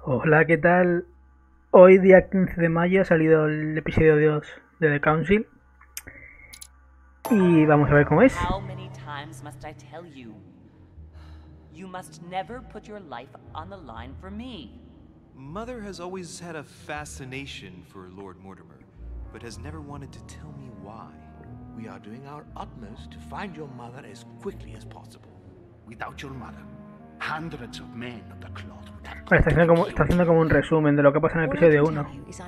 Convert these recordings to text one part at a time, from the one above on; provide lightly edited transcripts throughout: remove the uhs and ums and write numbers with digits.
Hola, ¿qué tal? Hoy, día 15 de mayo, ha salido el episodio 2 de The Council. Y vamos a ver cómo es. How many times must I tell you? You must never put your life on the line for me. Mother has always had a fascination for Lord Mortimer, but has never wanted to tell me why. We are doing our utmost to find your mother as quickly as possible. Without your mother, hundreds of men of the cloth would have Vale, está haciendo como un resumen de lo que pasa en el episodio 1.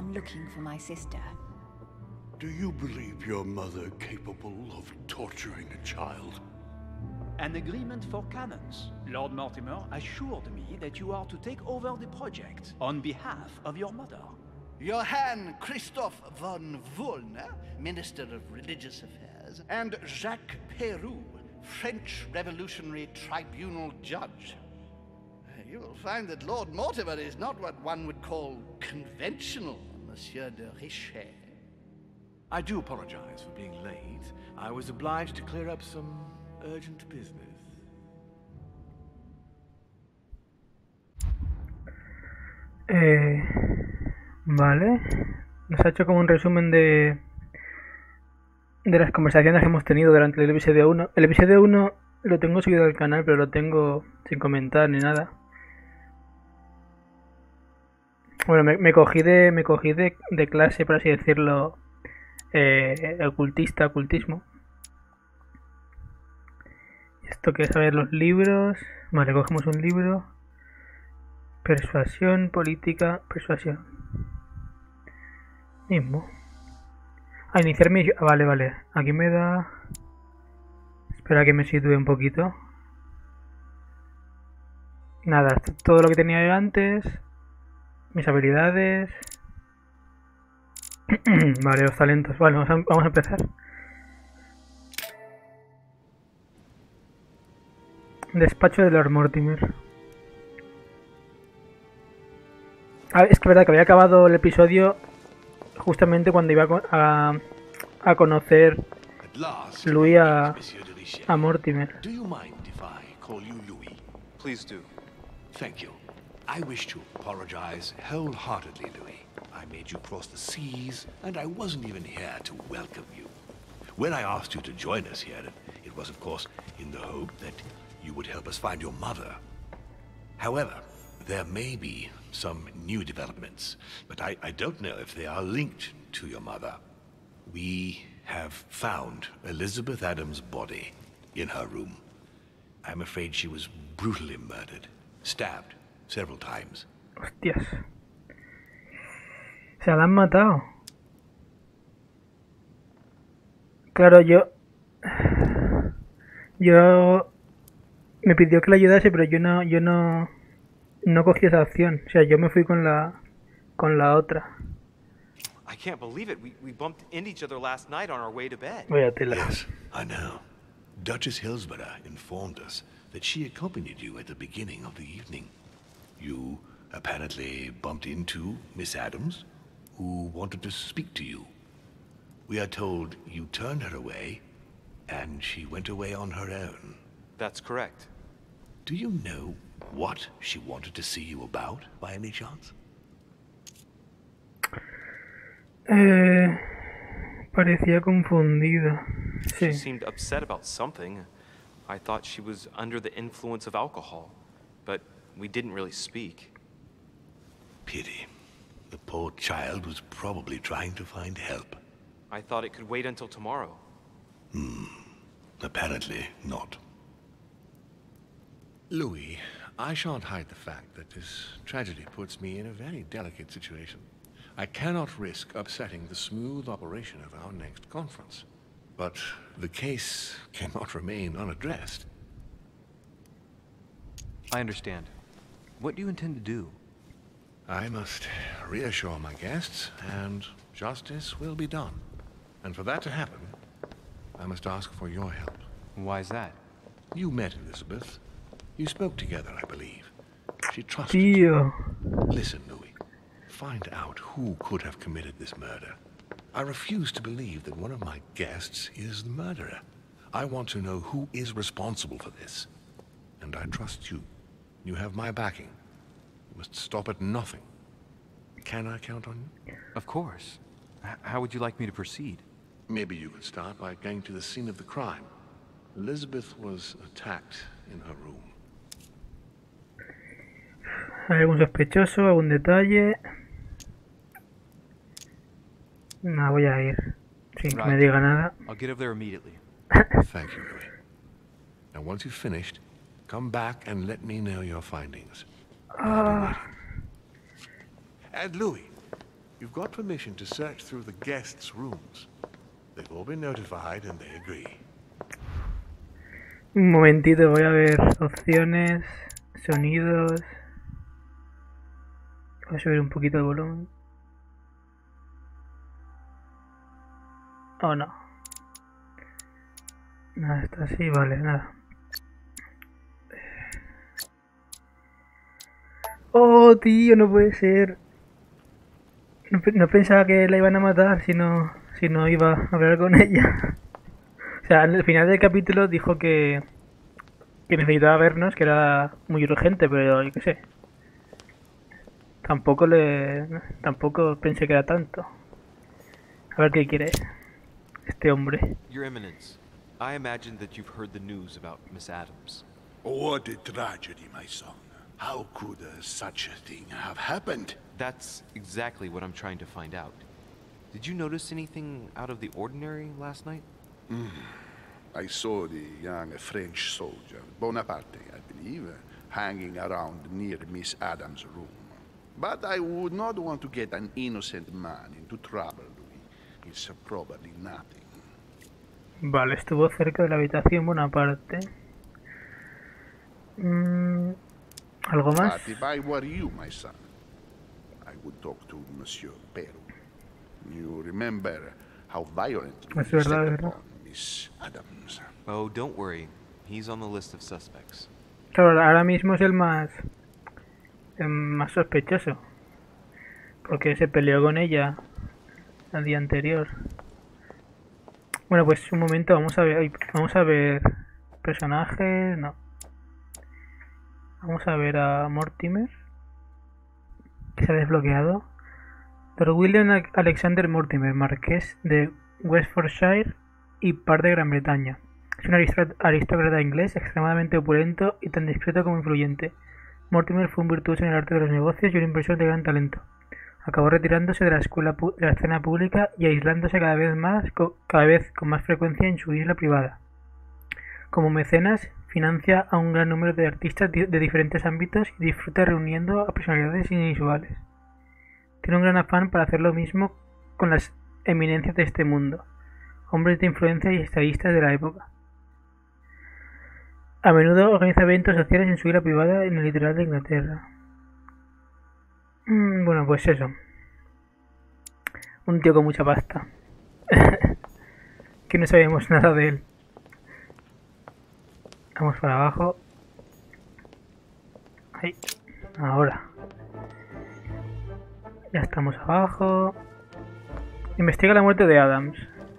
Do you believe your mother capable of torturing a child? An agreement for cannons. Lord Mortimer assured me that you are to take over the project on behalf of your mother. Johann Christoph von Wollner, Minister of Religious Affairs, and Jacques Peroux, French Revolutionary Tribunal Judge. You will find that Lord Mortimer is not what one would call conventional, Monsieur de Richet. I do apologize for being late. I was obliged to clear up some urgent business. Vale. Nos ha hecho como un resumen de las conversaciones que hemos tenido durante el episodio 1. El episodio 1 lo tengo subido al canal, pero lo tengo sin comentar ni nada. Bueno, me cogí de clase, por así decirlo, ocultismo. Esto que es, a ver, los libros. Vale, cogemos un libro. Persuasión, política, persuasión. Mismo. A iniciar mi... Vale. Aquí me da... Espera que me sitúe un poquito. Nada, todo lo que tenía antes. Mis habilidades. Vale, los talentos. Vale, vamos a empezar. Despacho de Lord Mortimer. Es que es verdad que había acabado el episodio justamente cuando iba a conocer Louis a Mortimer. Do you mind if I call you Louis? Please do. Thank you. I wish to apologize wholeheartedly, Louis. I made you cross the seas, and I wasn't even here to welcome you. When I asked you to join us here, it was, of course, in the hope that you would help us find your mother. However, there may be some new developments, but I don't know if they are linked to your mother. We have found Elizabeth Adams' body in her room. I'm afraid she was brutally murdered, stabbed several times. Hostias. Se la han matado. Claro, yo me pidió que la ayudase, pero yo no cogí esa opción. O sea, yo me fui con la otra. I can't believe it. We bumped into each other last night on our way to bed. Vaya tela. Yes, I know. Duchess Hillsborough informed us that she accompanied you at the beginning of the evening. You apparently bumped into Miss Adams, who wanted to speak to you. We are told you turned her away, and she went away on her own. That's correct. Do you know what she wanted to see you about, by any chance? Parecía confundida. Sí. She seemed upset about something. I thought she was under the influence of alcohol, but we didn't really speak. Pity. The poor child was probably trying to find help. I thought it could wait until tomorrow. Apparently not. Louis, I shan't hide the fact that this tragedy puts me in a very delicate situation. I cannot risk upsetting the smooth operation of our next conference. But the case cannot remain unaddressed. I understand. What do you intend to do? I must reassure my guests, and justice will be done. And for that to happen, I must ask for your help. Why is that? You met Elizabeth. You spoke together, I believe. She trusted you. Tío. Listen, Louis. Find out who could have committed this murder. I refuse to believe that one of my guests is the murderer. I want to know who is responsible for this. And I trust you. You have my backing. You must stop at nothing. Can I count on you? Of course. How would you like me to proceed? Maybe you could start by getting to the scene of the crime. Elizabeth was attacked in her room. ¿Hay algún sospechoso? ¿Algún detalle? No, voy a ir. Sin que me diga nada. I'll get over there immediately. Thank you, Louis. Now, once you've finished, come back and let me know your findings. I'll be waiting. And Louis, you've got permission to search through the guests' rooms. They've all been notified and they agree. Un momentito, voy a ver opciones, sonidos. Voy a subir un poquito el volumen. Oh, no. Nada, está así, vale, nada. Oh, tío, no puede ser. No pensaba que la iban a matar si no iba a hablar con ella. O sea, al final del capítulo dijo que necesitaba vernos, que era muy urgente, pero yo qué sé. Tampoco pensé que era tanto. A ver qué quiere este hombre. Your Eminence, I imagine that you've heard the news about Miss Adams. What a tragedy, my son. How could such a thing have happened? That's exactly what I'm trying to find out. Did you notice anything out of the ordinary last night? I saw the young French soldier, Bonaparte, I believe, hanging around near Miss Adams' room. But I would not want to get an innocent man into trouble, Louis. It's probably nothing. Vale, estuvo cerca de la habitación Bonaparte. ¿Algo más? But if I were you, my son, I would talk to Monsieur Peru. You remember how violently Es you verdad, set es verdad. upon Miss Adams. Oh, don't worry. He's on the list of suspects. Claro, ahora mismo es el más sospechoso. Porque se peleó con ella el día anterior. Bueno, pues un momento, vamos a ver personajes, no. Vamos a ver a Mortimer, que se ha desbloqueado. Lord William Alexander Mortimer, marqués de Westfordshire y par de Gran Bretaña. Es un aristócrata inglés extremadamente opulento y tan discreto como influyente. Mortimer fue un virtuoso en el arte de los negocios y un inversor de gran talento. Acabó retirándose de la escena pública y aislándose cada vez con más frecuencia en su isla privada. Como mecenas, financia a un gran número de artistas de diferentes ámbitos y disfruta reuniendo a personalidades inusuales. Tiene un gran afán para hacer lo mismo con las eminencias de este mundo, hombres de influencia y estadistas de la época. A menudo organiza eventos sociales en su isla privada en el litoral de Inglaterra. Bueno, pues eso. Un tío con mucha pasta. Que no sabemos nada de él. Vamos para abajo. Ahí. Ahora. Ya estamos abajo. Investiga la muerte de Adams.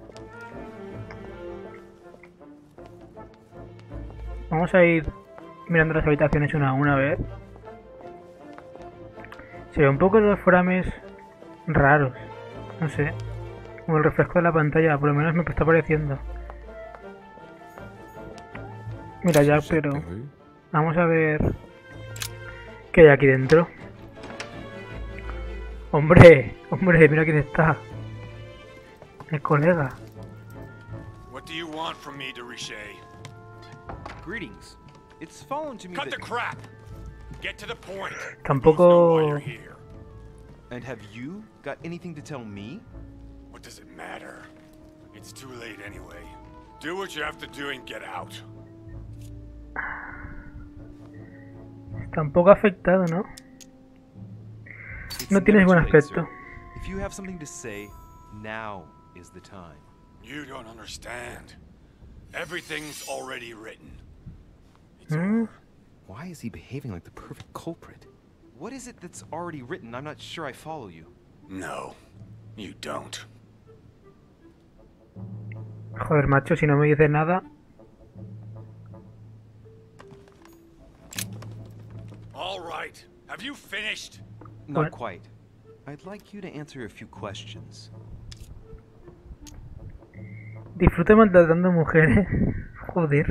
Vamos a ir mirando las habitaciones una a una a ver. Se ve un poco los forames raros. No sé. Como el refresco de la pantalla, por lo menos me está pareciendo. Mira ya, pero... Vamos a ver... ¿Qué hay aquí dentro? ¡Hombre! ¡Hombre! Mira quién está. El colega. What do you want from me, de Richet? Greetings. It's fallen to me Cut that... the crap! Get to the point. Tampoco... Why you're here. And have you got anything to tell me? What does it matter? It's too late anyway. Do what you have to do and get out. Está un poco afectado, ¿no? No tienes buen aspecto. If you have something to say, now is the time. You don't understand. Everything's already written. Why is he behaving like the perfect culprit? What is it that's already written? I'm not sure I follow you. No, you don't. Joder, macho, si no me dices nada. All right. Have you finished? Not What? quite. I'd like you to answer a few questions. Disfruta maltratando mujeres. Joder.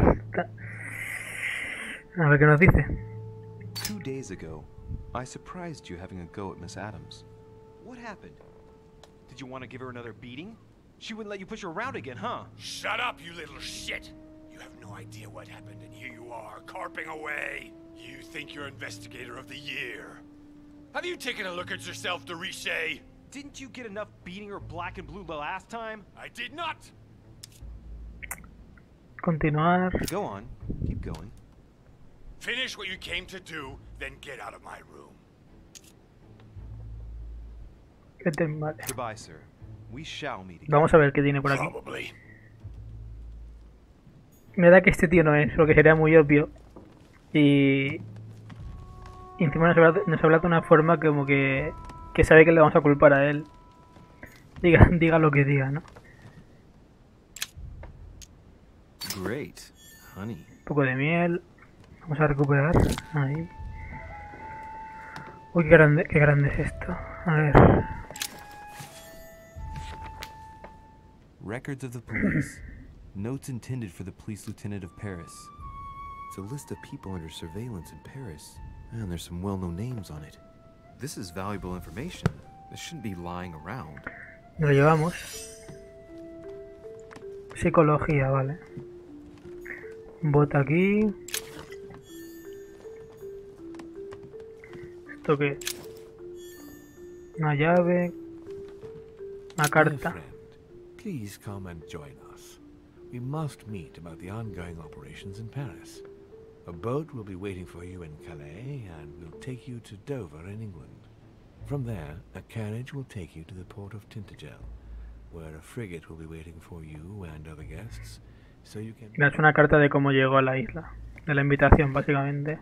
A ver qué nos dice. 2 days ago, I surprised you having a go at Miss Adams. What happened? Did you want to give her another beating? She wouldn't let you push her around again, huh? Shut up, you little shit! You have no idea what happened, and here you are, carping away. You think you're Investigator of the Year. Have you taken a look at yourself, Dorishe? Didn't you get enough beating her black and blue the last time? I did not! Continuar. Go on. Keep going. Finish what you came to do, then get out of my room. Vale. Goodbye, sir. We shall meet again. Vamos a ver qué tiene por aquí. Probably. Me da que este tío no es, porque sería muy obvio. Y encima nos habla de una forma como que sabe que le vamos a culpar a él. Diga lo que diga, ¿no? Great, honey. Un poco de miel. Vamos a recuperar. Ahí. Uy, qué grande es esto. A ver. Records of the police. Notes intended for the police lieutenant of Paris. It's a list of people under surveillance in Paris. And there's some well-known names on it. This is valuable information. This shouldn't be lying around. Nos lo llevamos. Psicología, vale. Bota aquí. ¿Esto qué? Una llave. Una carta. Please come and join us. We must meet about the ongoing operations in Paris. A boat will be waiting for you in Calais and will take you to Dover in England. From there, a carriage will take you to the port of Tintagel, where a frigate will be waiting for you and other guests, so you can... Es una carta de cómo llegó a la isla. De la invitación, básicamente.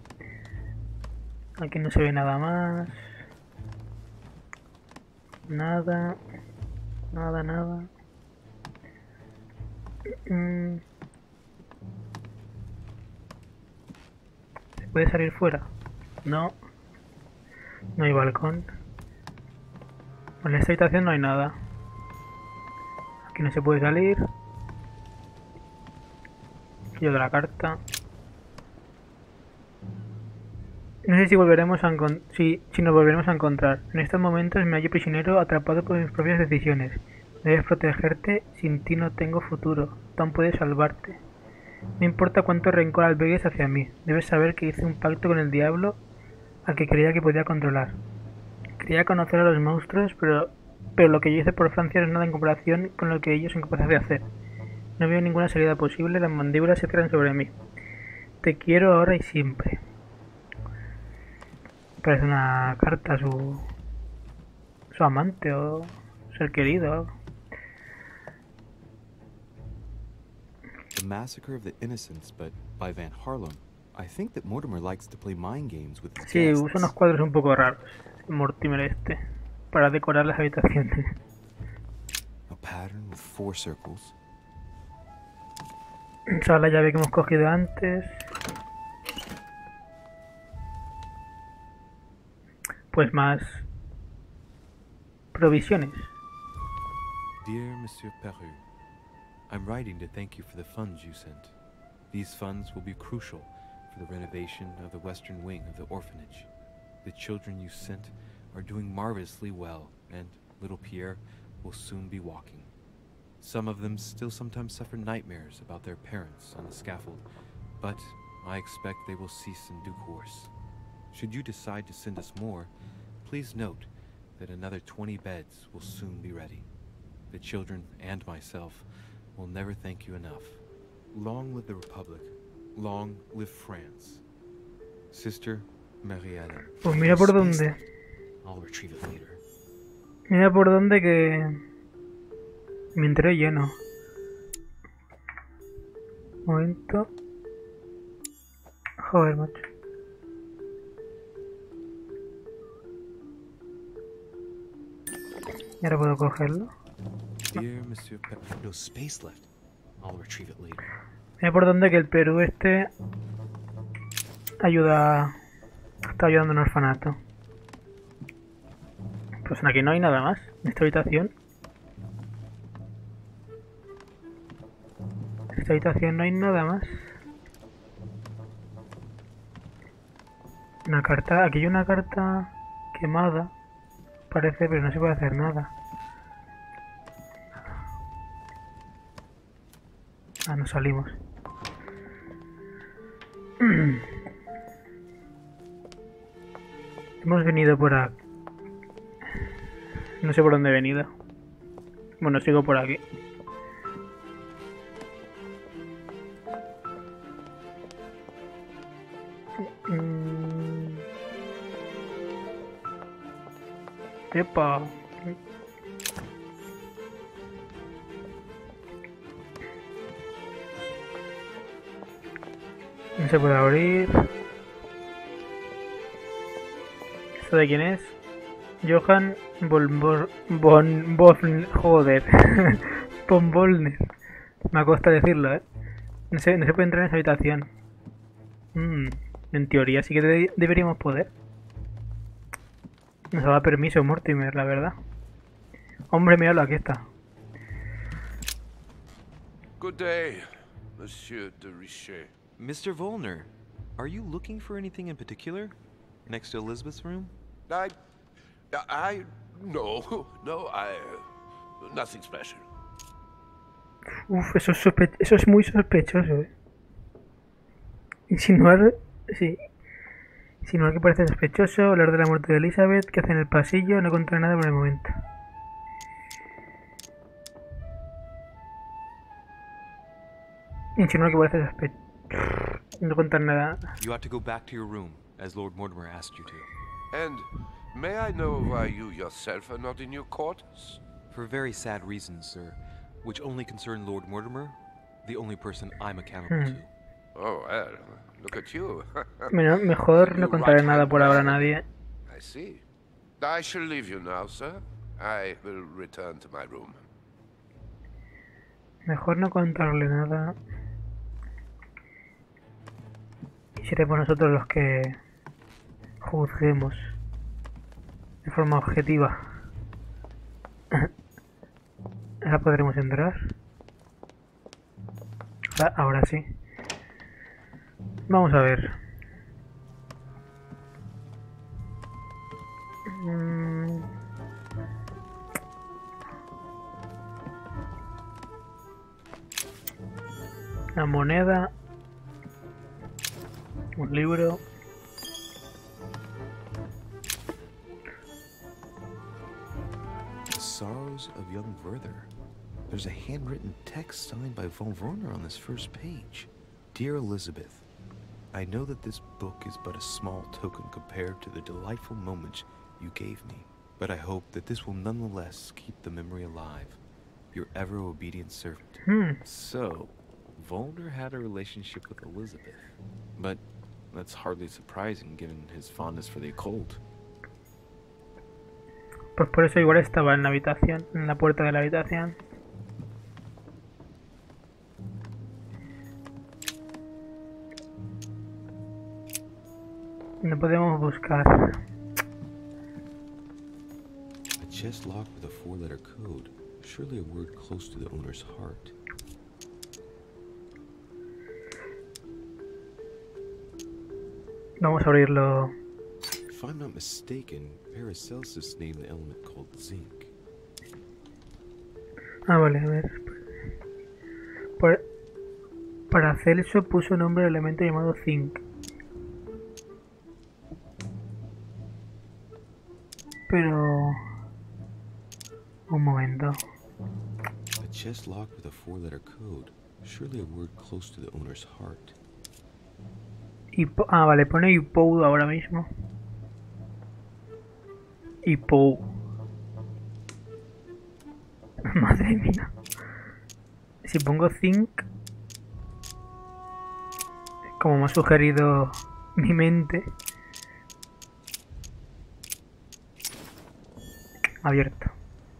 Aquí no se ve nada más. Nada. Nada. ¿Se puede salir fuera? No. No hay balcón. En esta habitación no hay nada. Aquí no se puede salir. Aquí hay otra carta. No sé si volveremos a si nos volveremos a encontrar. En estos momentos me hallo prisionero, atrapado por mis propias decisiones. Debes protegerte, sin ti no tengo futuro. Tom puede salvarte. No importa cuánto rencor albergues hacia mí. Debes saber que hice un pacto con el diablo al que creía que podía controlar. Quería conocer a los monstruos, pero lo que yo hice por Francia no es nada en comparación con lo que ellos son capaces de hacer. No veo ninguna salida posible, las mandíbulas se cierran sobre mí. Te quiero ahora y siempre. Parece una carta a su amante o ser querido. The Massacre of the Innocents, but by Van Harlem. I think that Mortimer likes to play mind games with his Sí, guests. usa unos cuadros un poco raros, Mortimer este, para decorar las habitaciones. A pattern with 4 circles. Esa es la llave que hemos cogido antes. Pues más provisiones. Dear Monsieur Peru, I'm writing to thank you for the funds you sent. These funds will be crucial for the renovation of the western wing of the orphanage. The children you sent are doing marvelously well, and little Pierre will soon be walking. Some of them still sometimes suffer nightmares about their parents on the scaffold, but I expect they will cease in due course. Should you decide to send us more, please note that another 20 beds will soon be ready. The children and myself will never thank you enough. Long live the Republic. Long live France. Sister Mariella. Pues mira por dónde. I'll retrieve it later. Mira por dónde que me enteré lleno. Un momento. Joder, macho. Y ahora puedo cogerlo. Dear Monsieur Pepper, no space left. I'll retrieve it later. Mira por dónde que el Perú este ayuda Está ayudando en un orfanato. Pues aquí no hay nada más. En esta habitación. En esta habitación no hay nada más. Una carta. Aquí hay una carta quemada. Parece, pero no se puede hacer nada. Ah, nos salimos. Hemos venido por aquí. No sé por dónde he venido. Bueno, sigo por aquí. Epa. No se puede abrir. ¿Esto de quién es? Johann joder. Von Bollner. Me acosta decirlo, No se puede entrar en esa habitación. En teoría sí que deberíamos poder. Nos da permiso Mortimer, la verdad. Hombre, míralo, aquí está. Good day, Monsieur de Richet. Mr. Volner, are you looking for anything in particular? Next to Elizabeth's room? Nothing special. Uf, eso es muy sospechoso, Insinuar, sí. Insinuar que parece sospechoso, hablar de la muerte de Elizabeth, que hace en el pasillo, no contar nada por el momento. Insinuar que parece sospechoso. No contar nada. You ought to go back to your room, as Lord Mortimer asked you to. And may I know why you yourself are not in your quarters? For very sad reasons, sir, which only concern Lord Mortimer, the only person I'm accountable to. Oh, well, look at you. Mejor no contaré nada por ahora a nadie. I see. I shall leave you now, sir. I will return to my room. Mejor no contarle nada. Y seremos nosotros los que juzguemos de forma objetiva. Ahora podremos entrar. Ahora sí. Vamos a ver. La moneda. Un libro. The Sorrows of Young Werther. There's a handwritten text signed by von Werner on this first page. Dear Elizabeth, I know that this book is but a small token compared to the delightful moments you gave me, but I hope that this will nonetheless keep the memory alive. Your ever obedient servant. So, Volner had a relationship with Elizabeth, but that's hardly surprising given his fondness for the occult. Pues por eso igual estaba en la habitación, en la puerta de la habitación. No podemos buscar. A chest locked with a 4-letter code, surely a word close to the owner's heart. Vamos a abrirlo. If I'm not mistaken, Paracelsus named the element called zinc. Ah, vale, a ver. Paracelso puso nombre al elemento llamado zinc. Pero... un momento. A chest locked with a 4-letter code, surely a word close to the owner's heart. Ah, vale, pone Ipou ahora mismo. Ipou. Madre mía. Si pongo zinc, como me ha sugerido mi mente. Abierto.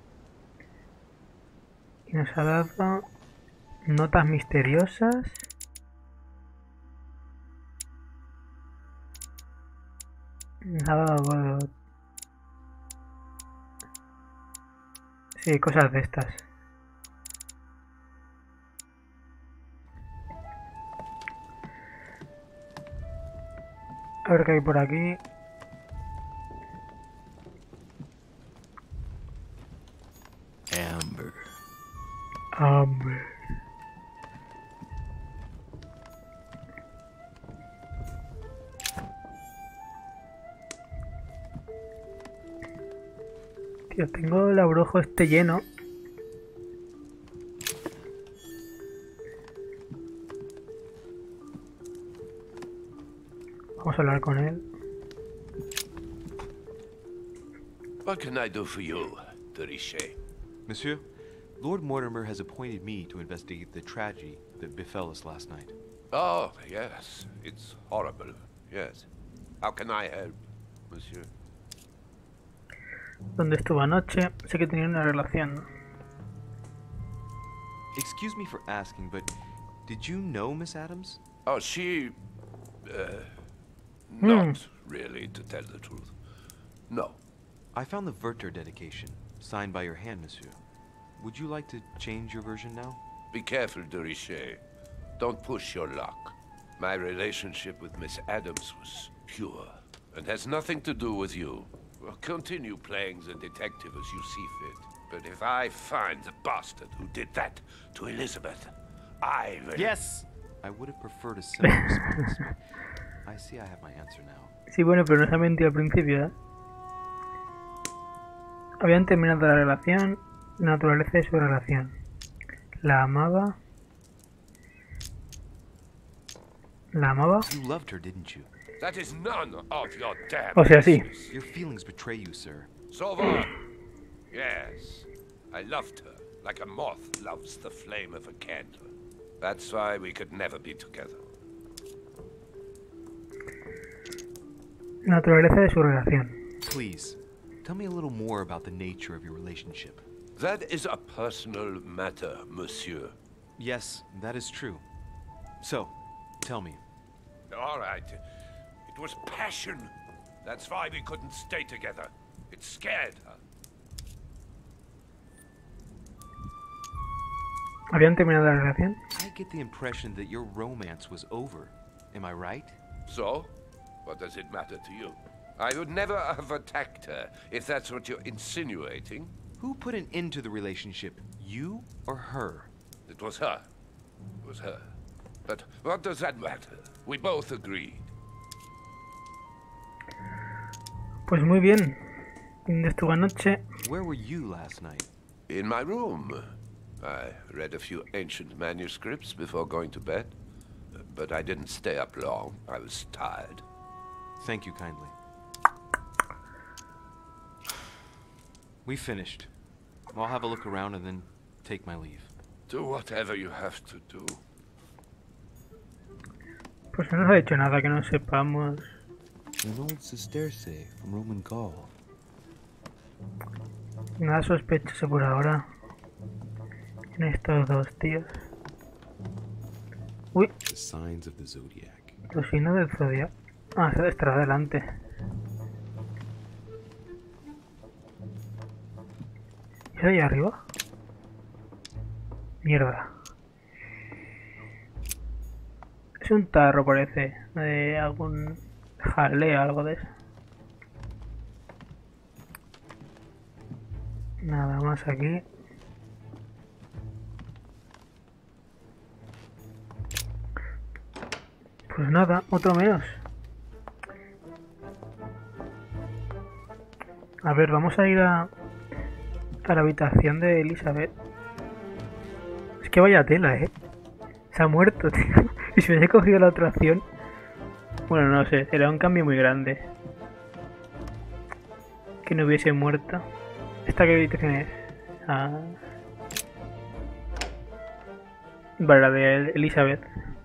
Y nos ha dado notas misteriosas. Nada, bueno. Sí, cosas de estas. A ver qué hay por aquí. Amber. Amber. Tío, tengo el abrojo este lleno. Vamos a hablar con él. What can I do for you, de Richet? Monsieur, Lord Mortimer has appointed me to investigate the tragedy that befell us last night. Oh, yes. It's horrible. Yes. How can I help, monsieur? ¿Dónde estuvo anoche? Sé que tenían una relación. Excuse me for asking, but did you know Miss Adams? Oh, she... not really, to tell the truth. No. I found the Werther dedication, signed by your hand, monsieur. Would you like to change your version now? Be careful, de Richet. Don't push your luck. My relationship with Miss Adams was pure, and has nothing to do with you. Well, continue playing the detective as you see fit. But if I find the bastard who did that to Elizabeth, I will... Yes! I would have preferred a similar response. I see I have my answer now. Sí, bueno, pero no se ha mentido al principio, ¿eh? Habían terminado la relación, la naturaleza de su relación. La amaba. ¿La amaba? You loved her, didn't you? That is none of your damn O sea, sí. business. Your feelings betray you, sir. Sauveur. Yes. I loved her, like a moth loves the flame of a candle. That's why we could never be together. Naturaleza de su relación. Please, tell me a little more about the nature of your relationship. That is a personal matter, monsieur. Yes, that is true. So, tell me. All right. It was passion. That's why we couldn't stay together. It scared her. ¿Habían terminado la relación? I get the impression that your romance was over. Am I right? So? What does it matter to you? I would never have attacked her, if that's what you're insinuating. Who put an end to the relationship? You or her? It was her. It was her. But what does that matter? We both agreed. Pues muy bien. ¿Dónde estuvo anoche? Where were you last night? In my room. I read a few ancient manuscripts before going to bed. But I didn't stay up long. I was tired. Thank you kindly. We finished. I'll have a look around and then take my leave. Do whatever you have to do. Pues no nos ha dicho nada que no sepamos. An old sesterce from Roman Gaul. Nada sospechoso por ahora. En estos dos tíos. Uy, The signs of the zodiac. los signos del zodiaco. Ah, se estará adelante. ¿Y ahí arriba? Mierda. Es un tarro, parece. De algún jaleo, algo de eso. Nada más aquí. Pues nada, otro menos. A ver, vamos a ir a la habitación de Elizabeth. Es que vaya tela, se ha muerto, tío. Y si hubiese cogido la otra opción... Bueno, no sé, era un cambio muy grande. Que no hubiese muerto. ¿Esta qué habitación es? Ah. Vale, la de Elizabeth.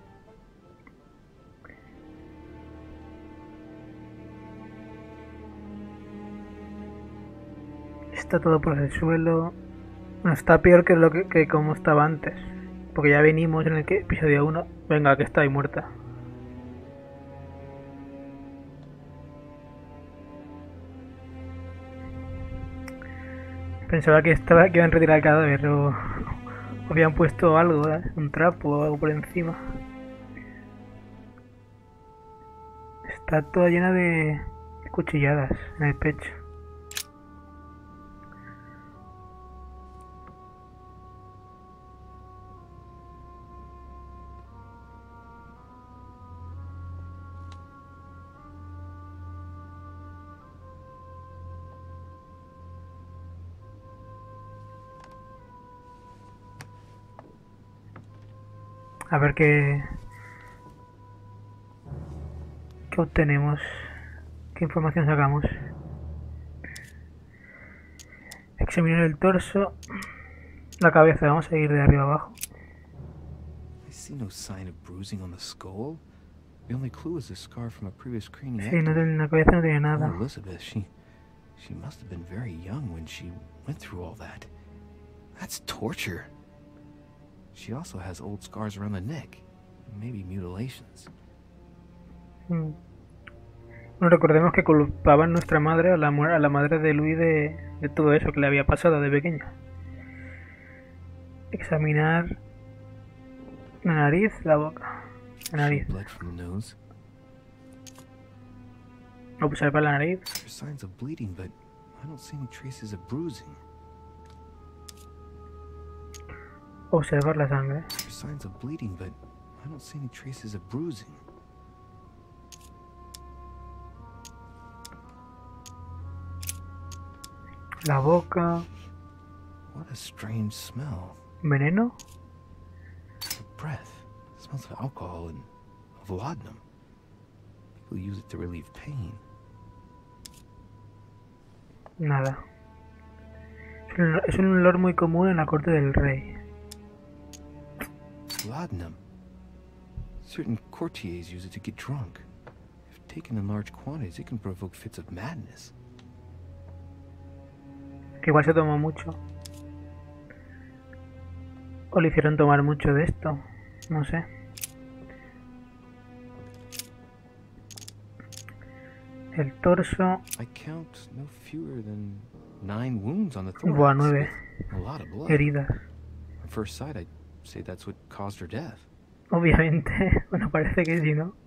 Está todo por el suelo. No, está peor que lo que como estaba antes. Porque ya venimos en el episodio 1. Venga, que está ahí muerta. Pensaba que iban a retirar el cadáver o habían puesto algo, ¿eh? Un trapo o algo por encima. Está toda llena de cuchilladas en el pecho. A ver qué obtenemos, qué información sacamos. Examinar el torso, la cabeza, vamos a ir de arriba abajo. I see no sign of bruising on the skull. The only clue is a scar from a previous craniectomy. Sí, en la cabeza no tiene nada. Oh, Elizabeth, she must have been very young when she went through all that. That's torture. She also has old scars around the neck, maybe mutilations. Bueno, recordemos que culpaban nuestra madre a la madre de Louis de todo eso que le había pasado de pequeña. Examinar la nariz, la boca. La nariz. Blood from the nose. Observar la nariz. There's signs of bleeding, but I don't see any traces of bruising. Observar la sangre. There's signs of bleeding, but I don't see any traces of bruising. La boca. What a strange smell. ¿Veneno? The breath. It smells of alcohol and of laudanum. People use it to relieve pain. Nada. Es un olor muy común en la corte del rey. Laudanum. Certain courtiers use it to get drunk. If taken in large quantities, it can provoke fits of madness. Que igual se tomó mucho. O le hicieron tomar mucho de esto. No sé. El torso. I count no fewer than 9 wounds on the Buah, thorax. 9 A lot of blood. heridas. At first sight, I'd say that's what caused her death. Obviamente. Bueno, parece que sí, ¿no?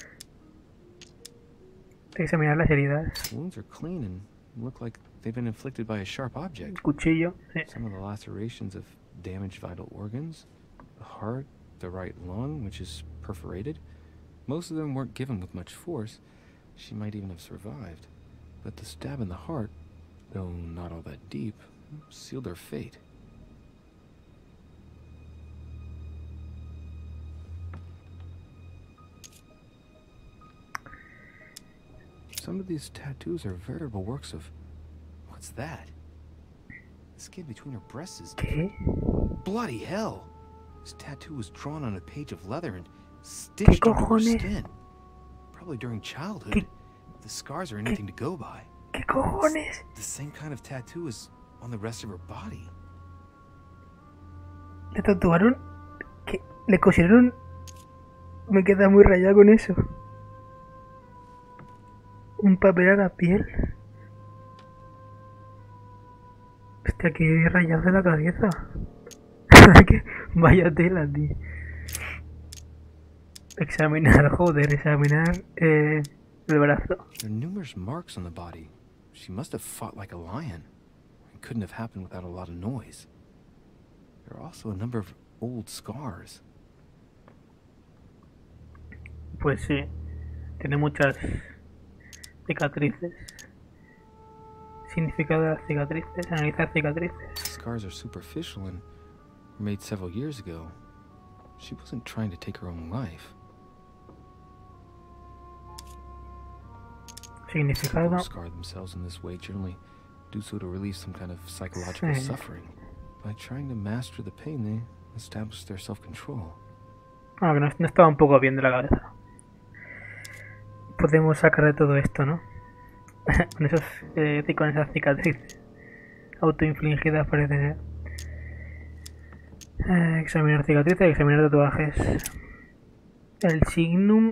Hay que examinar las heridas. Wounds are clean and look like they've been inflicted by a sharp object. Cuchillo. Sí. Some of the lacerations have damaged vital organs. The heart, the right lung, which is perforated. Most of them weren't given with much force. She might even have survived. But the stab in the heart, though not all that deep, sealed her fate. Some of these tattoos are veritable works of... What's that? The skin between her breasts is ¿Qué? bloody hell! This tattoo was drawn on a page of leather and stitched onto her cojones? skin. Probably during childhood. ¿Qué? If the scars are anything to go by. ¿Qué cojones? The same kind of tattoo is on the rest of her body. Le tatuaron. ¿Qué? Le cosieron. Me queda muy rayado con eso. Un papel a la piel. Hostia, que rayado de la cabeza. Vaya tela, tío. Examinar, joder, examinar el brazo. There are numerous marks on the body. She must have fought like a lion. It couldn't have happened without a lot of noise. There are also a number of old scars. Pues sí, tiene muchas cicatrices. Significado de las cicatrices, analizar cicatrices. Scars are superficial and were made several years ago. She wasn't trying to take her own life. Significado. People who scar themselves in this way generally do so to relieve some kind of psychological Sí. suffering. By trying to master the pain, they establish their self-control. Bueno, que no estaba un poco bien de la cabeza. Podemos sacar de todo esto, ¿no? Con esas cicatrices autoinfligidas, parece ser. Examinar cicatrices, examinar tatuajes. El signum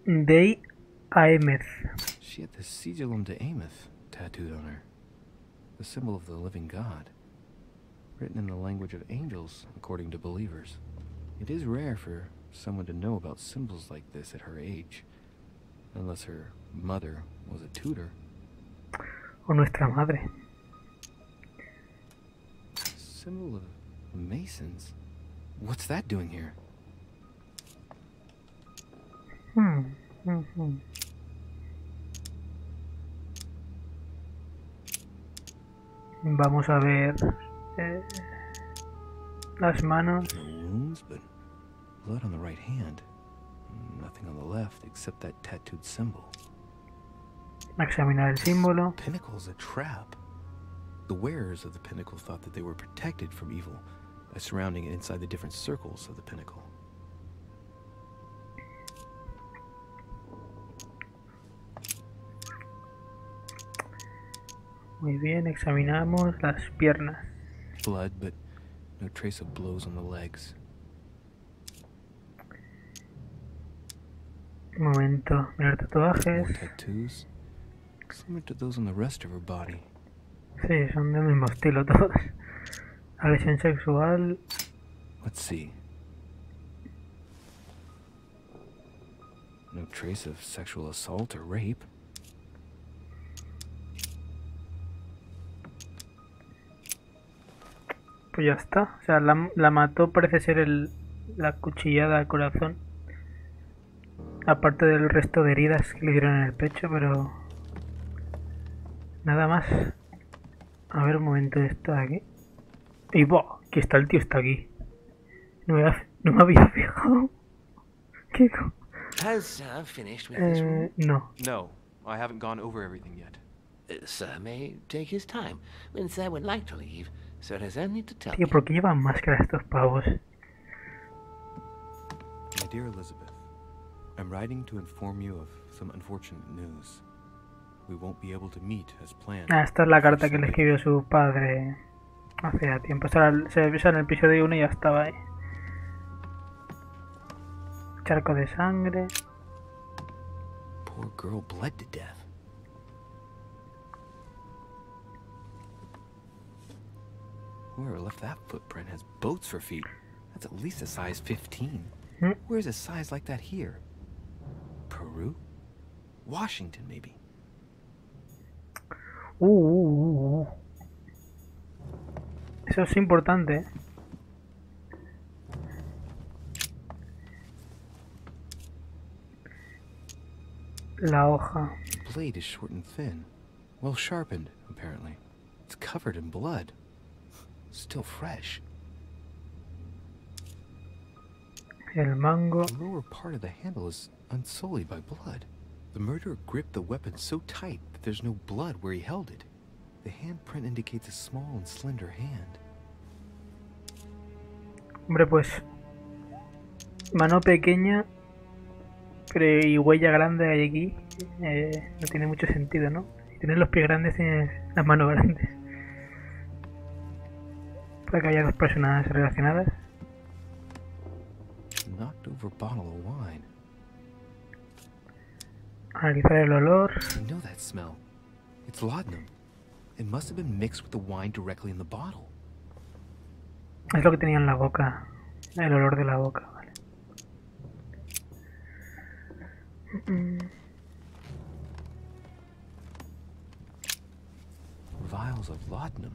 Dei Aemeth. She had the Sigillum de Ameth tattooed on her. the symbol of the living God, written in the language of angels, according to believers. It is rare for someone to know about symbols like this at her age, unless her mother was a tutor. O nuestra madre. Symbol of Masons? What's that doing here? Vamos a ver las manos. No wounds, but blood on the right hand. Nothing on the left except that tattooed symbol. Examinar el símbolo. Pinnacle's a trap. The wearers of the pinnacle thought that they were protected from evil by surrounding it inside the different circles of the pinnacle. Muy bien, examinamos las piernas. Blood, but no trace of blows on the legs. Un momento, mirar tatuajes. More tattoos, similar to those on the rest of her body. Sí, son del mismo estilo todos. Agresión sexual. Let's see. No trace of sexual assault or rape. Pues ya está. O sea, la mató, parece ser la cuchillada al corazón. Aparte del resto de heridas que le dieron en el pecho, pero... nada más. A ver, un momento, esto de aquí. Y ¡buah! Que está el tío, está aquí. No me había fijado. ¿Qué Has finished with this room? No. No, I haven't gone over everything yet. Sir may take his time. When Sir would like to leave, Sir has only to tell Tío, me. ¿por qué llevan máscara estos pavos? My dear Elizabeth, I'm writing to inform you of some unfortunate news. We won't be able to meet as planned. Ah, esta es la carta que le escribió su padre hace ya tiempo. Se ve en el episodio 1 y ya estaba ahí. Charco de sangre. Poor girl bled to death. Whoever left that footprint has boats for feet. That's at least a size 15. Where's a size like that here? Peru? Washington, maybe. Eso es importante. La hoja. The blade is short and thin. Well sharpened, apparently. It's covered in blood. Still fresh. El mango. The lower part of the handle is unsullied by blood. The murderer gripped the weapon so tight that there's no blood where he held it. The handprint indicates a small and slender hand. Hombre, pues... mano pequeña y huella grande hay aquí. No tiene mucho sentido, ¿no? Si tienes los pies grandes, tienes las manos grandes. Puede que haya dos personas relacionadas. Knocked over bottle of wine. Analizar el olor. I know that smell. It's laudanum. It must have been mixed with the wine directly in the bottle. Es lo que tenía en la boca. El olor de la boca, vale. Vials of laudanum.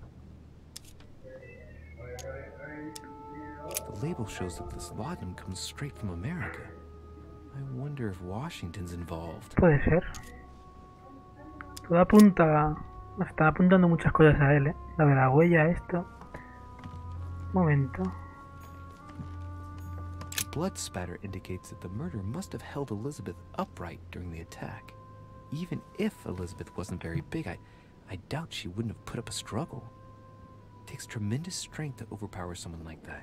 The label shows that this laudanum comes straight from America. I wonder if Washington's involved. Puede ser. Todo apunta... Están apuntando muchas cosas a él, ¿eh? La de la huella, esto... Un momento. The blood spatter indicates that the murderer must have held Elizabeth upright during the attack. Even if Elizabeth wasn't very big, I doubt she wouldn't have put up a struggle. It takes tremendous strength to overpower someone like that.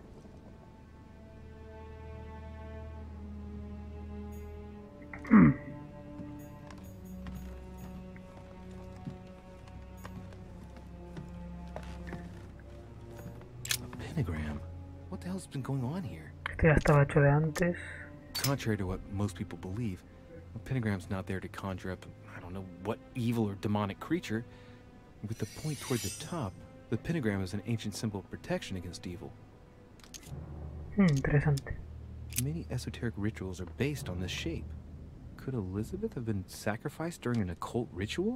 A pentagram? What the hell's been going on here? Esto ya estaba hecho de antes. Contrary to what most people believe, a pentagram's not there to conjure up, I don't know what evil or demonic creature. With the point toward the top, the pentagram is an ancient symbol of protection against evil. Interesante. Many esoteric rituals are based on this shape. Could Elizabeth have been sacrificed during an occult ritual?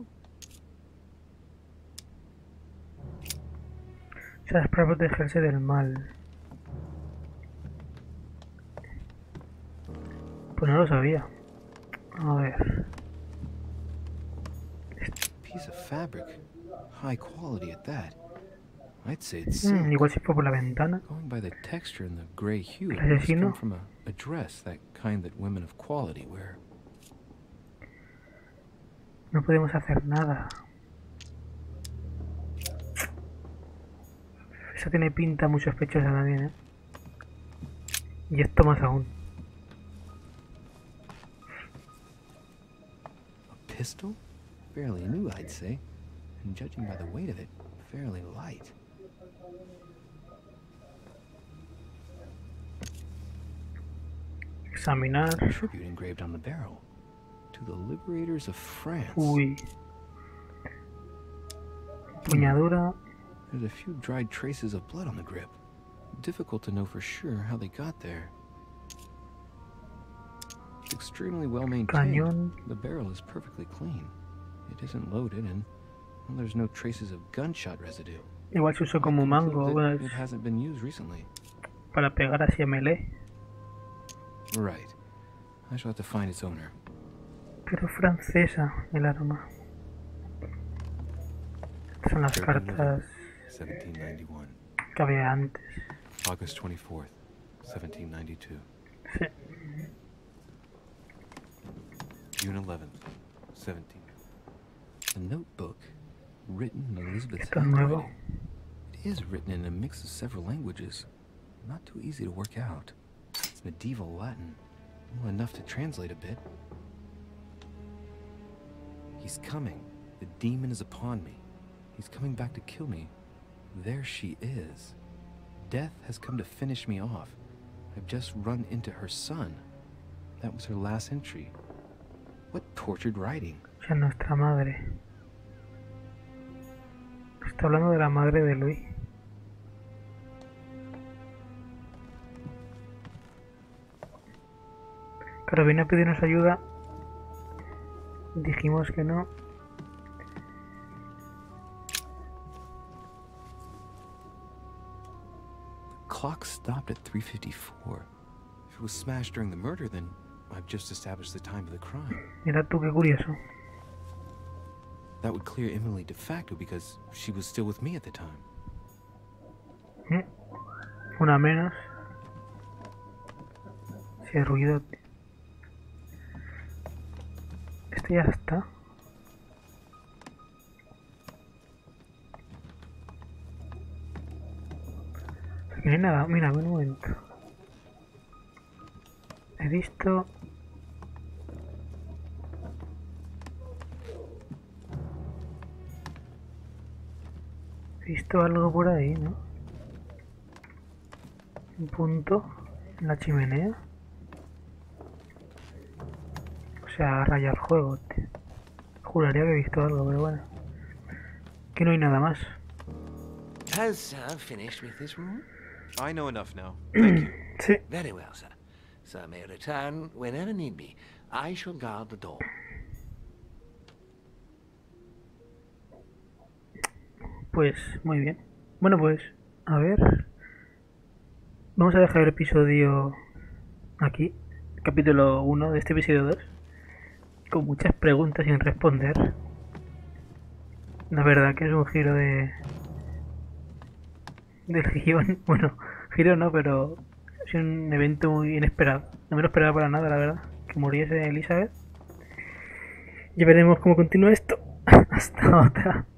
O sea, es para protegerse del mal. Pues no lo sabía. A ver. Piece of fabric. High quality at that. I'd say it's silk. Igual si fue por la ventana. Going by the texture and the gray hue, El it must come asesino. from a dress, that kind that women of quality wear. No podemos hacer nada. Esa tiene pinta muy sospechosa también, ¿eh? Y esto más aún. A pistol? Fairly new, I'd say. And judging by the weight of it, fairly light. Examinar. A tribute engraved on the barrel. To the liberators of France. Uy. Puñadura. There's a few dried traces of blood on the grip. Difficult to know for sure how they got there. It's extremely well maintained. Cañón. The barrel is perfectly clean. It isn't loaded and well, there's no traces of gunshot residue. Igual se usó como mango, pues, It hasn't been used recently. para pegar así a melee. Right. I shall have to find its owner. Pero francesa el arma. Estas son las cartas 1791. que había antes. August 24th, 1792. Sí. June 11th, 17. A notebook written in Elizabeth's Esto es nuevo. handwriting. It is written in a mix of several languages. Not too easy to work out. It's medieval Latin. Well, enough to translate a bit. He's coming. The demon is upon me. He's coming back to kill me. There she is. Death has come to finish me off. I've just run into her son. That was her last entry. What tortured writing. O sea, nuestra madre. Está hablando de la madre de Luis. Claro, vino a pedirnos ayuda. Dijimos que no. The clock stopped at 3:54. If it was smashed during the murder, then I've just established the time of the crime. Mira tú qué curioso. That would clear Emily de facto because she was still with me at the time. Una menos. Si hay ruido. Este ya está. Aquí no hay nada. Mira, un momento. He visto. He visto algo por ahí, ¿no? Un punto en la chimenea. O sea, raya el juego, tío. Juraría que he visto algo, pero bueno. Que no hay nada más. Has Sir finished with this room? I know enough now. Thank you. Sí. Very well, sir. Sir may return whenever need be. I shall guard the door. Pues muy bien. Bueno, pues a ver. Vamos a dejar el episodio aquí. Capítulo 1 de este episodio 2. Con muchas preguntas sin responder. La verdad que es un giro del guión. Bueno, giro no, pero es un evento muy inesperado. No me lo esperaba para nada, la verdad. Que muriese Elizabeth. Ya veremos cómo continúa esto. Hasta otra.